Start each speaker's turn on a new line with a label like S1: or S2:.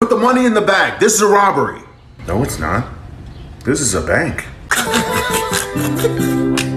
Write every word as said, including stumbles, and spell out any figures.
S1: Put the money in the bag. This is a robbery. No, it's not. This is a bank.